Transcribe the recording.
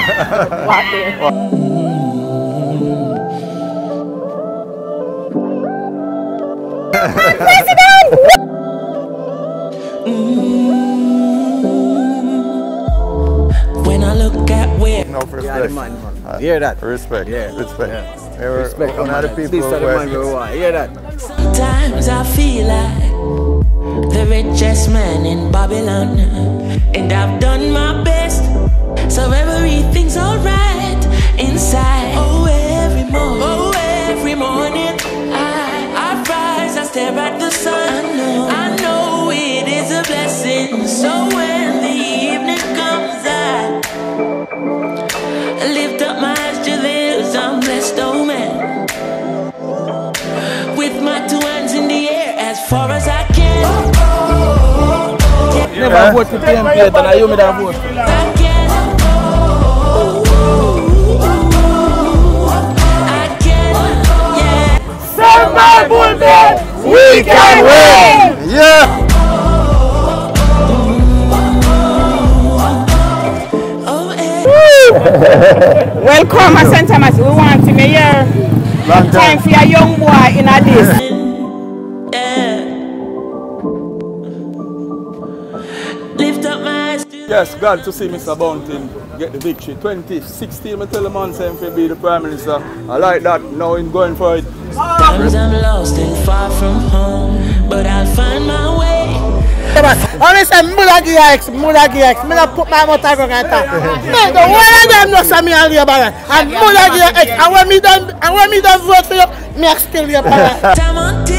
When I look at where No, respect. Hear that? Respect. Yeah. Respect. Yeah. Respect on other people. These are the man we want. Hear that? sometimes I feel like the richest man in Babylon, and I've done my best, so everything's alright inside. Oh, every morning I rise, I stare at the sun. I know it is a blessing. So when the evening comes, I lift up my eyes to the hills. I'm blessed, oh man, with my two hands in the air as far as I can. Never vote for template, and I you me that vote. I can. Yeah. Survival Bed, we can win! Yeah! Welcome to St. Thomas. We want him here. Long Time for a young boy in a this. Yeah. Lift up my eyes to Yes, glad to see Mr. Bounty get the victory. 2016, I tell the man saying to be the Prime Minister. I like that. Now he's going for it. times I'm lost and far from home, but I'll find my way. Honestly, I'm going to put my mouth on it. The one of them knows me and Labour. And I'm going to vote for you, I still Labour. Time on